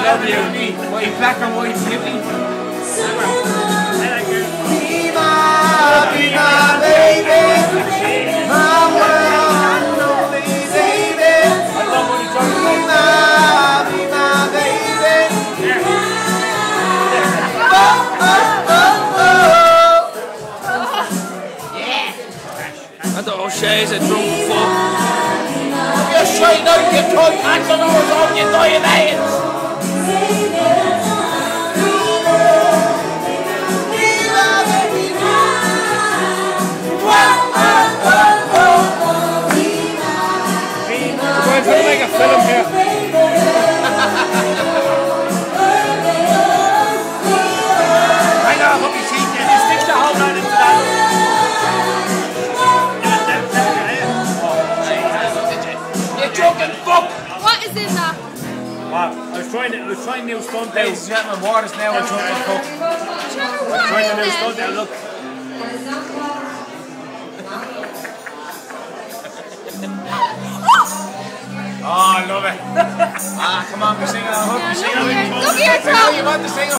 love you. White, black and white hippie. Be my baby, my world, lonely baby. I love when you talk about Be my baby. Oh, oh, oh, oh. I don't know, Shay's a drunk fuck. You're straight out, you toy pants on ours on you diamonds. We're trying to make a film here. I know, I hope you see it. Just stick the whole line into that. You joking fuck! What is in that? Wow, I was trying new stunt out. Ladies and gentlemen, waters now and joking fuck. Trying the new stunt out, look. Oh, I love it. Come on, we sing it. I hope you sing it with me. Look at your I know you want to sing it.